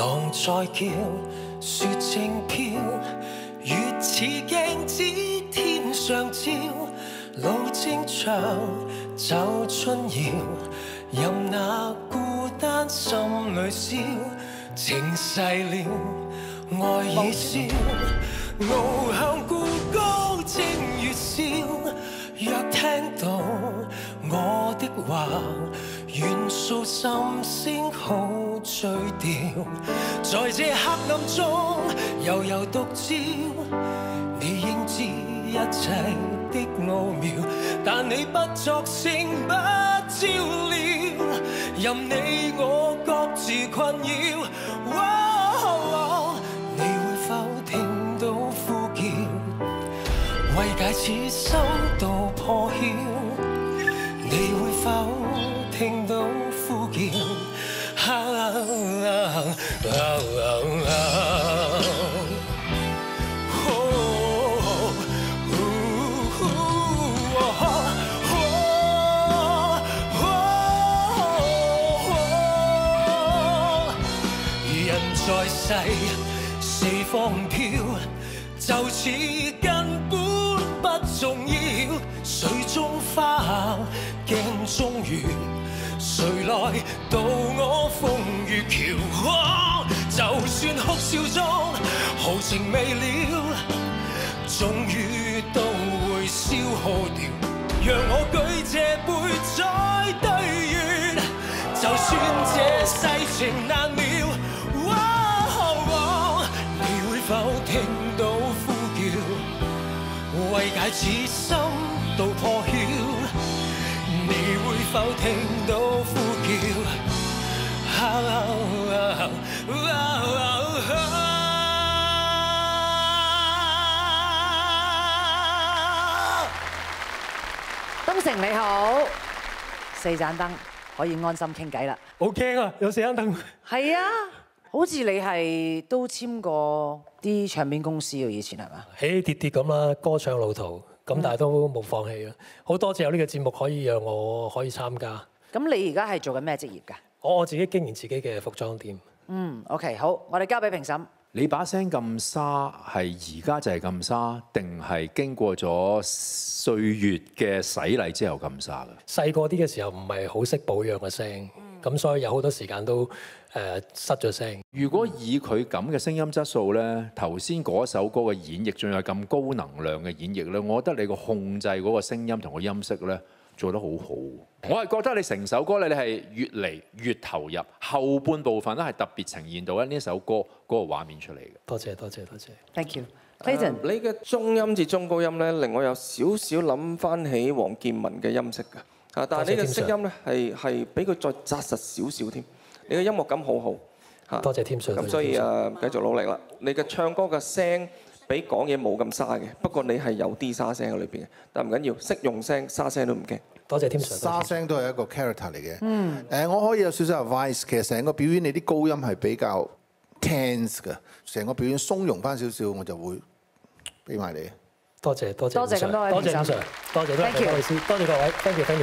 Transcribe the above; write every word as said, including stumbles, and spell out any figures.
浪在叫，雪正飄，月似鏡子天上照，路正長走春遙，任那孤單心裏燒，情逝了，愛已消，傲向故高正月宵，若聽到我的話，願訴心聲好醉掉，在這黑暗中悠悠獨照，你應知一切的奧妙，但你不作聲不照料，任你我各自困擾。哦，你會否聽到呼叫？為解此心到破曉，你會否聽到呼叫？啊啊啊啊啊在世四方飄，就似根本不重要。水中花，鏡中月，誰來渡我風雨橋？哦，就算哭笑中豪情未了，終於都會消耗掉。讓我舉這杯再對月，就算這世情難料。否聽到呼叫，為解此心到破曉，你會否聽到呼叫？啊啊啊東城你好，四盞燈可以安心傾偈啦。 好驚啊！有四盞燈。 係啊。好似你係都簽過啲唱片公司喎，以前係嘛？ 起起跌跌咁啦，歌唱路途咁，但係都冇放棄啊！好多謝有呢個節目可以讓我可以參加。 咁你而家係做緊咩職業㗎？ 我我自己經營自己嘅服裝店。 嗯 ，OK， 好，我哋交俾評審。 你把聲咁沙，係而家就係咁沙，定係經過咗歲月嘅洗禮之後咁沙㗎？ 細個啲嘅時候唔係好識保養嘅聲，咁所以有好多時間都誒失咗聲。 如果以佢咁嘅聲音質素咧，頭先嗰首歌嘅演繹，仲有咁高能量嘅演繹咧，我覺得你個控制嗰個聲音同個音色咧做得好好。我係覺得你成首歌咧，你係越嚟越投入，後半部分咧係特別呈現到咧呢一首歌嗰個畫面出嚟嘅。 多謝多謝多謝。 Thank you。Clayton， 你嘅中音至中高音咧，令我有少少諗翻起黃建文嘅音色㗎。啊，但係你嘅聲音咧係係比佢再紮實少少添。你嘅音樂感好好嚇。 多謝添上。 咁所以啊，繼續努力啦。你嘅唱歌嘅聲比講嘢冇咁沙嘅，不過你係有啲沙聲喺裏邊嘅，但唔緊要，識用聲，沙聲都唔驚。 多謝添上。 沙聲都係一個 character 嚟嘅。嗯。誒，我可以有少少 advice，其實成個表演你啲高音係比較 tense 嘅，成個表演鬆容翻少少，我就會俾埋你。 多謝多謝。 多謝咁多位評審。 多謝添上。多謝多謝各位師，多謝各位，thank you thank you。